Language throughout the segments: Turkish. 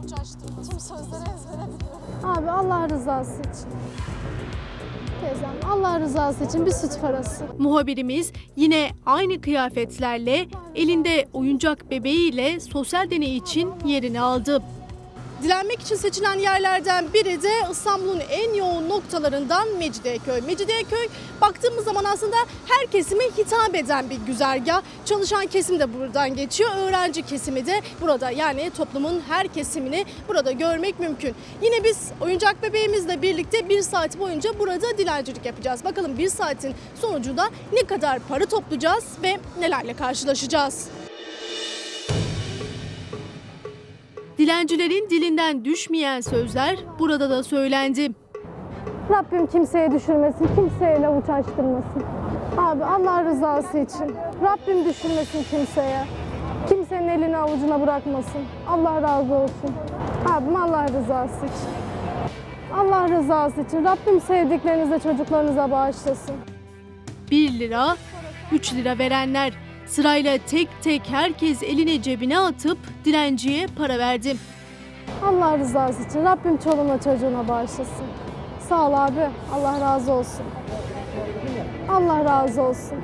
avuç açtım. Tüm sözleri ezbere biliyorum. Abi Allah rızası için. Teyzem Allah rızası için bir süt parası. Muhabirimiz yine aynı kıyafetlerle elinde oyuncak bebeğiyle sosyal deney için yerini aldı. Dilenmek için seçilen yerlerden biri de İstanbul'un en yoğun noktalarından Mecidiyeköy. Mecidiyeköy baktığımız zaman aslında her kesime hitap eden bir güzergah. Çalışan kesim de buradan geçiyor. Öğrenci kesimi de burada, yani toplumun her kesimini burada görmek mümkün. Yine biz oyuncak bebeğimizle birlikte 1 saat boyunca burada dilencilik yapacağız. Bakalım 1 saatin sonucunda ne kadar para toplayacağız ve nelerle karşılaşacağız? Dilencilerin dilinden düşmeyen sözler burada da söylendi. Rabbim kimseye düşürmesin, kimseye avuç açtırmasın. Abi Allah rızası için. Rabbim düşürmesin kimseye. Kimsenin elini avucuna bırakmasın. Allah razı olsun. Abim Allah rızası için. Allah rızası için. Rabbim sevdiklerinize, çocuklarınıza bağışlasın. 1 lira, 3 lira verenler. Sırayla tek tek herkes elini cebine atıp dilenciye para verdi. Allah rızası için. Rabbim çoluğuna çocuğuna bağışlasın. Sağ ol abi. Allah razı olsun. Allah razı olsun.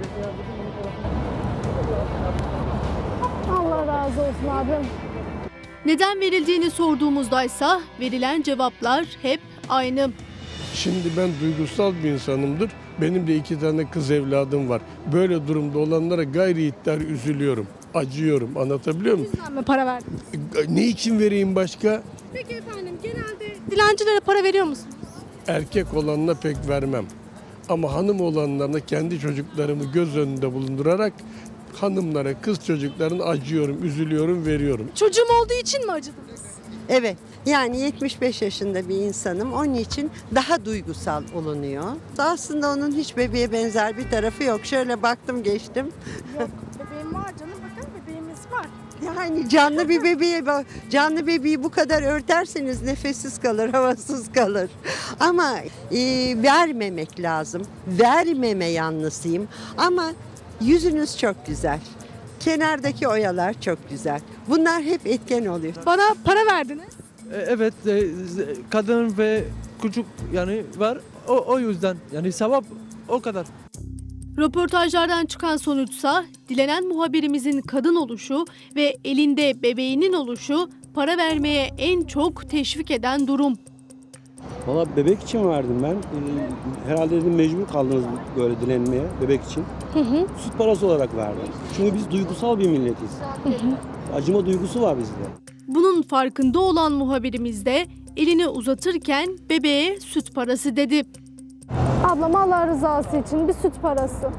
Allah razı olsun abim. Neden verildiğini sorduğumuzdaysa verilen cevaplar hep aynı. Şimdi ben duygusal bir insanımdır. Benim de 2 tane kız evladım var. Böyle durumda olanlara gayri ihtiyar üzülüyorum. Acıyorum. Anlatabiliyor muyum? Sizden mi para verdiniz? Ne için vereyim başka? Peki efendim, genelde dilencilere para veriyor musunuz? Erkek olanına pek vermem. Ama hanım olanlarına kendi çocuklarımı göz önünde bulundurarak hanımlara, kız çocuklarına acıyorum, üzülüyorum, veriyorum. Çocuğum olduğu için mi acıdınız? Evet, yani 75 yaşında bir insanım. Onun için daha duygusal olunuyor. Aslında onun hiç bebeğe benzer bir tarafı yok. Şöyle baktım geçtim. Yok, bebeğim var canım, bakın bebeğimiz var. Yani canlı bir bebeğe, canlı bebeği bu kadar örterseniz nefessiz kalır, havasız kalır. Ama vermemek lazım. Vermeme yanlısıyım. Ama yüzünüz çok güzel. Kenardaki oyalar çok güzel. Bunlar hep etken oluyor. Bana para verdiniz. Evet, kadın ve çocuk yani var. O yüzden yani sevap o kadar. Röportajlardan çıkan sonuçsa dilenen muhabirimizin kadın oluşu ve elinde bebeğinin oluşu para vermeye en çok teşvik eden durum. Valla bebek için verdim ben. Herhalde dedim mecbur kaldınız böyle dilenmeye bebek için. Süt parası olarak verdim. Çünkü biz duygusal bir milletiz. Acıma duygusu var bizde. Bunun farkında olan muhabirimiz de elini uzatırken bebeğe süt parası dedi. Ablam Allah rızası için bir süt parası.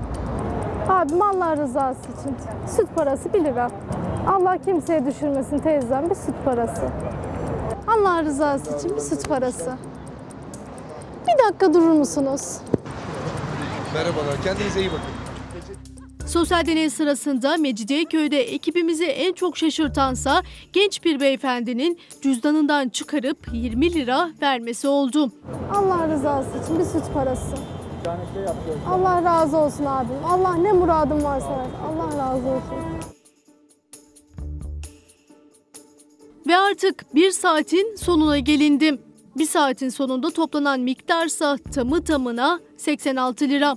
Abim Allah rızası için. Süt parası 1 lira. Allah kimseye düşürmesin teyzem, bir süt parası. Allah rızası için bir süt parası. Bir dakika durur musunuz? Merhabalar, kendinize iyi bakın. Sosyal deney sırasında Mecidiyeköy'de ekibimizi en çok şaşırtansa genç bir beyefendinin cüzdanından çıkarıp 20 lira vermesi oldu. Allah rızası için bir süt parası. Allah razı olsun abim. Allah ne muradın varsa ver. Allah razı olsun. Ve artık 1 saatin sonuna gelindi. 1 saatin sonunda toplanan miktarsa tamı tamına 86 lira.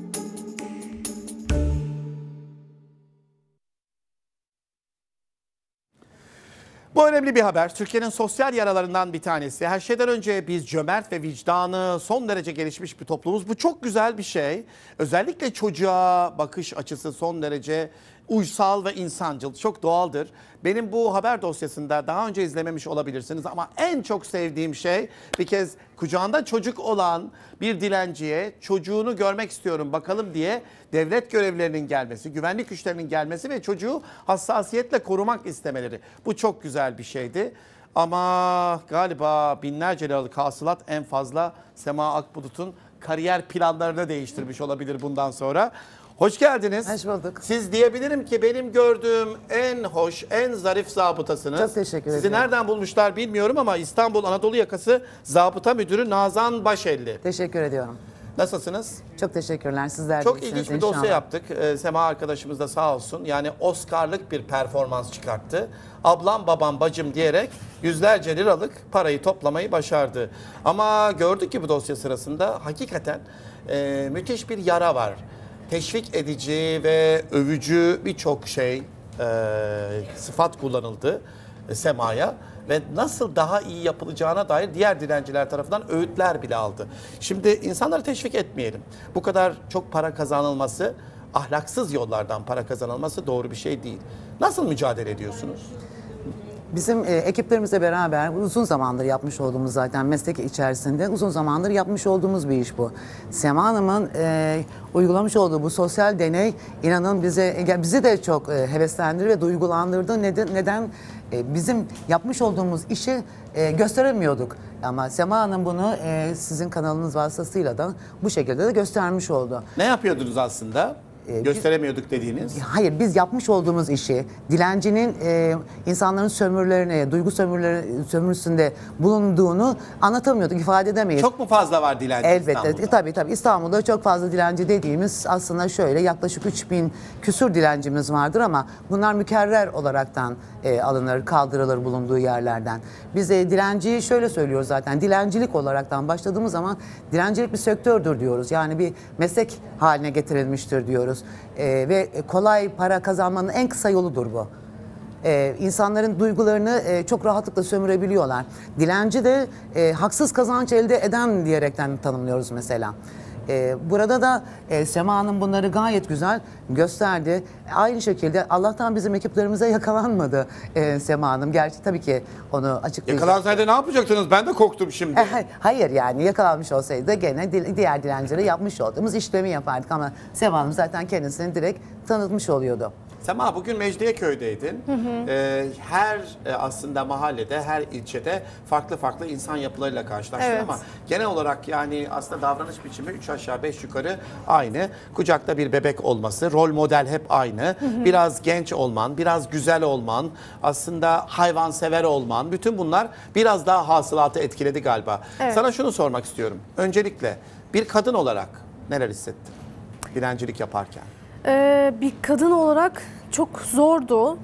Bu önemli bir haber. Türkiye'nin sosyal yaralarından bir tanesi. Her şeyden önce biz cömert ve vicdanı son derece gelişmiş bir toplumuz. Bu çok güzel bir şey. Özellikle çocuğa bakış açısı son derece uysal ve insancıl. Çok doğaldır. Benim bu haber dosyasında daha önce izlememiş olabilirsiniz ama en çok sevdiğim şey bir kez kucağında çocuk olan bir dilenciye çocuğunu görmek istiyorum bakalım diye devlet görevlilerinin gelmesi, güvenlik güçlerinin gelmesi ve çocuğu hassasiyetle korumak istemeleri. Bu çok güzel bir şeydi. Ama galiba binlerce liralık hasılat en fazla Sema Akbulut'un kariyer planlarını değiştirmiş olabilir bundan sonra. Hoş geldiniz. Hoş bulduk. Siz diyebilirim ki benim gördüğüm en hoş, en zarif zabıtasınız. Çok teşekkür ederim. Sizi nereden bulmuşlar bilmiyorum ama İstanbul Anadolu Yakası Zabıta Müdürü Nazan Başelli. Teşekkür ediyorum. Nasılsınız? Çok teşekkürler. Sizler de Çok iyisiniz ilginç bir dosya inşallah. yaptık. Sema arkadaşımız da sağ olsun. Yani Oscar'lık bir performans çıkarttı. Ablam, babam, bacım diyerek yüzlerce liralık parayı toplamayı başardı. Ama gördük ki bu dosya sırasında hakikaten müthiş bir yara var. Teşvik edici ve övücü birçok sıfat kullanıldı Sema'ya. Ve nasıl daha iyi yapılacağına dair diğer dilenciler tarafından öğütler bile aldı. Şimdi insanları teşvik etmeyelim. Bu kadar çok para kazanılması, ahlaksız yollardan para kazanılması doğru bir şey değil. Nasıl mücadele ediyorsunuz? Bizim ekiplerimizle beraber uzun zamandır yapmış olduğumuz, zaten meslek içerisinde uzun zamandır yapmış olduğumuz bir iş bu. Sema Hanım'ın uygulamış olduğu bu sosyal deney, inanın bizi de çok heveslendirdi ve duygulandırdı. Neden? Bizim yapmış olduğumuz işi gösteremiyorduk. Ama Sema Hanım bunu sizin kanalınız vasıtasıyla da bu şekilde de göstermiş oldu. Ne yapıyordunuz aslında? Gösteremiyorduk dediğiniz. Hayır, biz yapmış olduğumuz işi dilencinin insanların sömürülerine, duygu sömürüsünde bulunduğunu anlatamıyorduk, ifade edemeyiz. Çok mu fazla var dilenci İstanbul'da? İstanbul'da? Tabii İstanbul'da çok fazla dilenci dediğimiz aslında şöyle yaklaşık 3000 küsur dilencimiz vardır ama bunlar mükerrer olaraktan alınır, kaldırılır bulunduğu yerlerden. Biz dilenciyi şöyle söylüyoruz zaten, dilencilik olaraktan başladığımız zaman dilencilik bir sektördür diyoruz. Yani bir meslek haline getirilmiştir diyoruz. Ve kolay para kazanmanın en kısa yoludur bu. İnsanların duygularını çok rahatlıkla sömürebiliyorlar. Dilenci de haksız kazanç elde eden diyerekten tanımlıyoruz mesela. Burada da Sema Hanım bunları gayet güzel gösterdi. Aynı şekilde Allah'tan bizim ekiplerimize yakalanmadı Sema Hanım. Gerçi tabii ki onu açıklayacak. Yakalansaydı ne yapacaktınız? Ben de korktum şimdi. Hayır, yani yakalanmış olsaydı da gene diğer dilencilere yapmış olduğumuz işlemi yapardık ama Sema Hanım zaten kendisini direkt tanıtmış oluyordu. Sema, bugün Mecidiyeköy'deydin. Her aslında mahallede, her ilçede farklı farklı insan yapılarıyla karşılaştın ama genel olarak yani aslında davranış biçimi 3 aşağı 5 yukarı aynı. Kucakta bir bebek olması, rol model hep aynı. Biraz genç olman, biraz güzel olman, aslında hayvansever olman, bütün bunlar biraz daha hasılatı etkiledi galiba. Sana şunu sormak istiyorum. Öncelikle bir kadın olarak neler hissettin dilencilik yaparken? Bir kadın olarak çok zordu.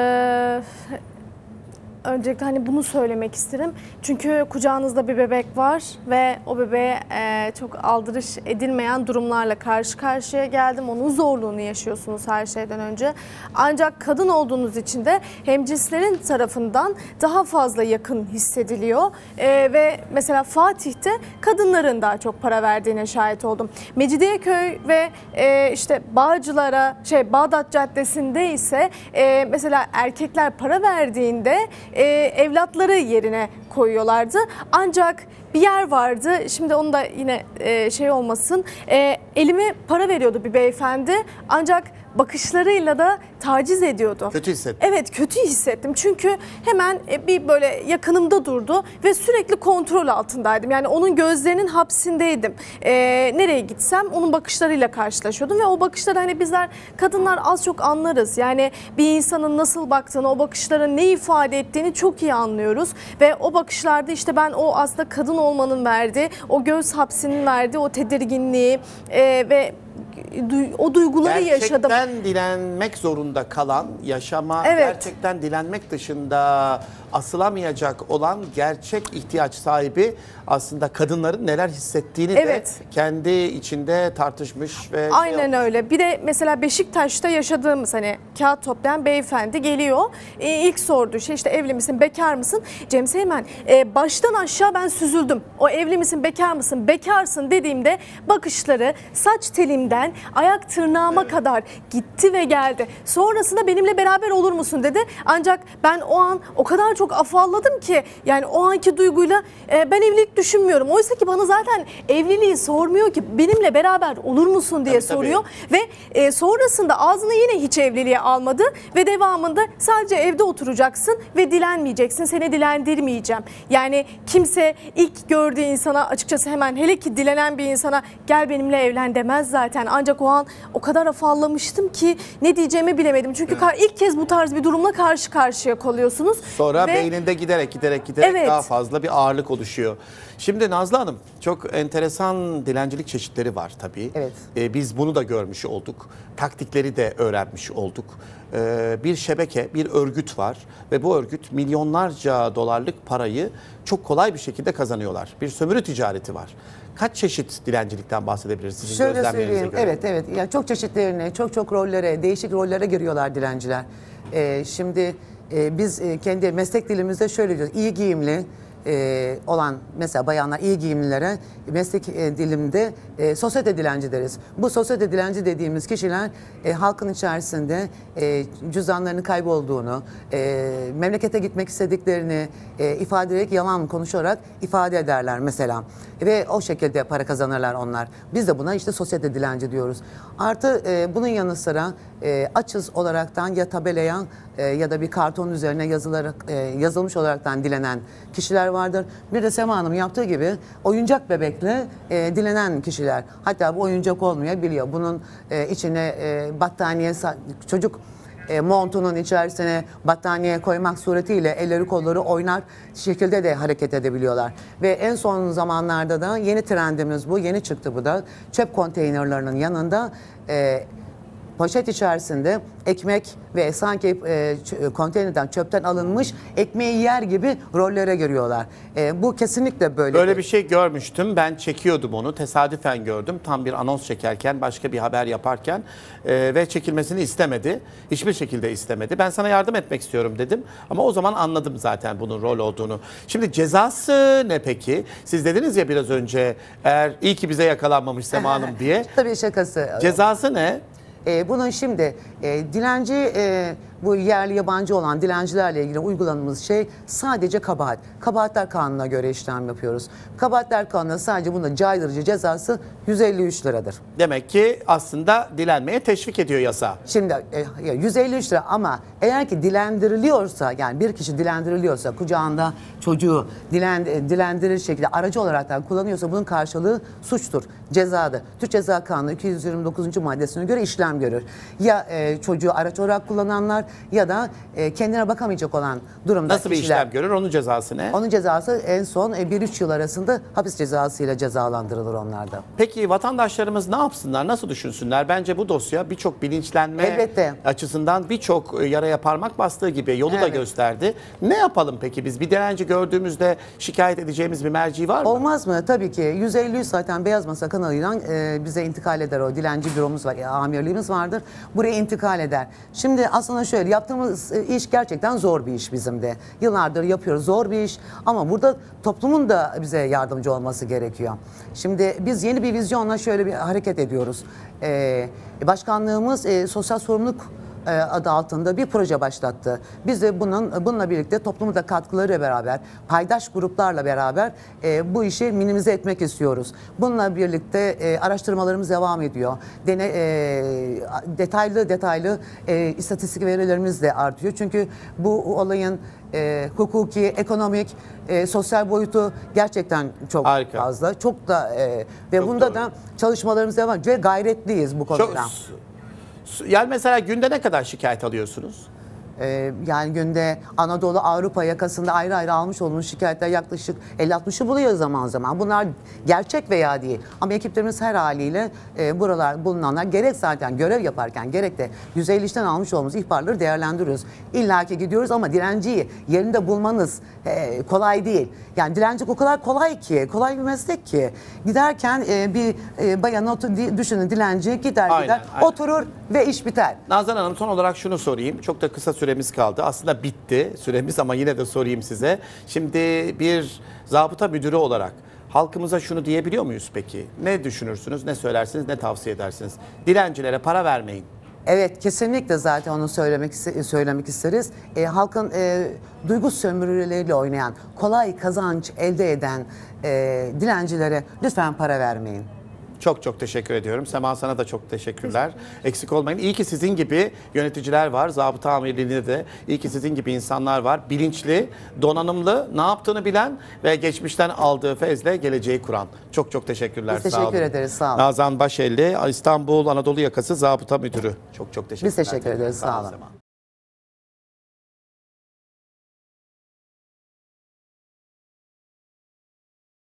Öncelikle hani bunu söylemek isterim. Çünkü kucağınızda bir bebek var ve o bebeğe çok aldırış edilmeyen durumlarla karşı karşıya geldim. Onun zorluğunu yaşıyorsunuz her şeyden önce. Ancak kadın olduğunuz için de hemcinslerin tarafından daha fazla yakın hissediliyor. Ve mesela Fatih'te kadınların daha çok para verdiğine şahit oldum. Mecidiyeköy ve işte Bağcılar'a, Bağdat Caddesi'nde ise mesela erkekler para verdiğinde evlatları yerine koyuyorlardı. Ancak bir yer vardı, şimdi onu da yine olmasın, elime para veriyordu bir beyefendi ancak bakışlarıyla da taciz ediyordu. Kötü hissettim. Evet, kötü hissettim çünkü hemen bir böyle yakınımda durdu ve sürekli kontrol altındaydım. Yani onun gözlerinin hapsindeydim. Nereye gitsem onun bakışlarıyla karşılaşıyordum ve o bakışları hani bizler kadınlar az çok anlarız. Yani bir insanın nasıl baktığını, o bakışların ne ifade ettiğini çok iyi anlıyoruz ve o bakışlarda işte ben o aslında kadın olmanın verdiği, o göz hapsinin verdiği o tedirginliği ve o duyguları yaşadım. Gerçekten dilenmek zorunda kalan, gerçekten dilenmek dışında asılamayacak olan gerçek ihtiyaç sahibi aslında kadınların neler hissettiğini de kendi içinde tartışmış ve aynen öyle. Bir de mesela Beşiktaş'ta yaşadığımız hani kağıt toplayan beyefendi geliyor. İlk sorduğu şey işte evli misin, bekar mısın? Cem Seymen, baştan aşağı ben süzüldüm. O evli misin, bekar mısın? Bekarsın dediğimde bakışları saç telimden ayak tırnağıma kadar gitti ve geldi. Sonrasında benimle beraber olur musun dedi. Ancak ben o an o kadar çok afalladım ki yani o anki duyguyla ben evlilik düşünmüyorum. Oysa ki bana zaten evliliği sormuyor ki, benimle beraber olur musun diye soruyor. Ve sonrasında ağzına yine hiç evliliğe almadı ve devamında sadece evde oturacaksın ve dilenmeyeceksin, seni dilendirmeyeceğim. Yani kimse ilk gördüğü insana açıkçası hemen, hele ki dilenen bir insana gel benimle evlen demez zaten. Ancak olacak o an. O kadar afallamıştım ki ne diyeceğimi bilemedim. Çünkü ilk kez bu tarz bir durumla karşı karşıya kalıyorsunuz. Sonra Ve beyninde giderek Evet. daha fazla bir ağırlık oluşuyor. Şimdi Nazlı Hanım, çok enteresan dilencilik çeşitleri var tabii. Evet. Biz bunu da görmüş olduk. Taktikleri de öğrenmiş olduk. Bir şebeke, bir örgüt var ve bu örgüt milyonlarca dolarlık parayı çok kolay bir şekilde kazanıyorlar. Bir sömürü ticareti var. Kaç çeşit dilencilikten bahsedebiliriz sizin Şöyle gözlemlerinize söyleyeyim, göre? evet. Yani çok çeşitlerine, çok rollere, değişik rollere giriyorlar dilenciler. Şimdi biz kendi meslek dilimizde şöyle diyoruz, iyi giyimli olan mesela bayanlar iyi giyimlilere meslek dilimde sosyete dilenci deriz. Bu sosyete dilenci dediğimiz kişiler halkın içerisinde cüzdanlarının kaybolduğunu, memlekete gitmek istediklerini ifade ederek yalan konuşarak ifade ederler mesela. Ve o şekilde para kazanırlar onlar. Biz de buna işte sosyete dilenci diyoruz. Artı bunun yanı sıra açız olaraktan ya tabelaya ya da bir karton üzerine yazılmış olaraktan dilenen kişiler vardır. Bir de Sema Hanım yaptığı gibi oyuncak bebekle dilenen kişiler. Hatta bu oyuncak olmayabiliyor. Bunun içine battaniye, çocuk montunun içerisine battaniye koymak suretiyle elleri kolları oynar şekilde de hareket edebiliyorlar. Ve en son zamanlarda da yeni trendimiz bu, yeni çıktı bu da. Çöp konteynerlarının yanında poşet içerisinde ekmek ve sanki konteynerden çöpten alınmış ekmeği yer gibi rollere giriyorlar. Bu kesinlikle böyle. Böyle bir şey görmüştüm. Ben çekiyordum onu. Tesadüfen gördüm. Tam bir anons çekerken, başka bir haber yaparken ve çekilmesini istemedi. Hiçbir şekilde istemedi. Ben sana yardım etmek istiyorum dedim. Ama o zaman anladım zaten bunun rol olduğunu. Şimdi cezası ne peki? Siz dediniz ya biraz önce, eğer iyi ki bize yakalanmamış Sema Hanım diye. Tabii şakası. Cezası ne? Bunun şimdi dilenci, bu yerli yabancı olan dilencilerle ilgili uyguladığımız şey sadece kabahat. Kabahatler Kanunu'na göre işlem yapıyoruz. Kabahatler Kanunu'na sadece bunda caydırıcı cezası 153 liradır. Demek ki aslında dilenmeye teşvik ediyor yasa. Şimdi 153 lira ama eğer ki dilendiriliyorsa, yani bir kişi dilendiriliyorsa, kucağında çocuğu dilendirir şekilde aracı olaraktan kullanıyorsa bunun karşılığı suçtur, cezadır. Türk Ceza Kanunu 229. maddesine göre işlem görür. Ya çocuğu araç olarak kullananlar ya da kendine bakamayacak olan durumda nasıl bir işlem görür? Onun cezası ne? Onun cezası en son 1-3 yıl arasında hapis cezasıyla cezalandırılır onlarda. Peki vatandaşlarımız ne yapsınlar, nasıl düşünsünler? Bence bu dosya birçok bilinçlenme açısından birçok yaraya parmak bastığı gibi yolu da gösterdi. Ne yapalım peki biz? Bir dilenci gördüğümüzde şikayet edeceğimiz bir merci var mı? Olmaz mı? Tabii ki. 153 zaten Beyaz Masa kanalıyla bize intikal eder, o dilenci büromuz var, amirliğimiz vardır. Buraya intikal eder. Şimdi aslında şöyle, yaptığımız iş gerçekten zor bir iş bizim de. Yıllardır yapıyoruz, zor bir iş ama burada toplumun da bize yardımcı olması gerekiyor. Şimdi biz yeni bir vizyonla şöyle bir hareket ediyoruz. Başkanlığımız sosyal sorumluluk adı altında bir proje başlattı. Biz de bununla birlikte toplumun da katkılarıyla beraber, paydaş gruplarla beraber bu işi minimize etmek istiyoruz. Bununla birlikte araştırmalarımız devam ediyor. Detaylı istatistik verilerimiz de artıyor. Çünkü bu olayın hukuki, ekonomik, sosyal boyutu gerçekten çok fazla. Çok da ve çok bunda da çalışmalarımız devam ediyor ve gayretliyiz bu konuda. Yani mesela günde ne kadar şikayet alıyorsunuz? Yani günde Anadolu, Avrupa yakasında ayrı ayrı almış olduğumuz şikayetler yaklaşık 50-60'ı buluyor zaman zaman. Bunlar gerçek veya değil. Ama ekiplerimiz her haliyle buralar bulunanlar gerek zaten görev yaparken gerek de 153'ten almış olduğumuz ihbarları değerlendiriyoruz. İlla ki gidiyoruz ama dilenciyi yerinde bulmanız kolay değil. Yani dilencilik o kadar kolay ki, kolay bir meslek ki. Giderken bir bayanı düşünün, dilenci gider oturur ve iş biter. Nazan Hanım, son olarak şunu sorayım. Çok da kısa süremiz kaldı. Aslında bitti süremiz ama yine de sorayım size. Şimdi bir zabıta müdürü olarak halkımıza şunu diyebiliyor muyuz peki? Ne düşünürsünüz, ne söylersiniz, ne tavsiye edersiniz? Dilencilere para vermeyin. Evet, kesinlikle zaten onu söylemek isteriz. Halkın duygu sömürüleriyle oynayan, kolay kazanç elde eden dilencilere lütfen para vermeyin. Çok çok teşekkür ediyorum. Sema, sana da çok teşekkürler. Eksik olmayın. İyi ki sizin gibi yöneticiler var. Zabıta amirliğinde de iyi ki sizin gibi insanlar var. Bilinçli, donanımlı, ne yaptığını bilen ve geçmişten aldığı fezle geleceği kuran. Çok çok teşekkürler. Biz teşekkür ederiz. Sağ olun. Nazan Başelli, İstanbul Anadolu Yakası Zabıta Müdürü. Çok çok teşekkürler. Biz teşekkür ederiz. Sağ olun. Sema.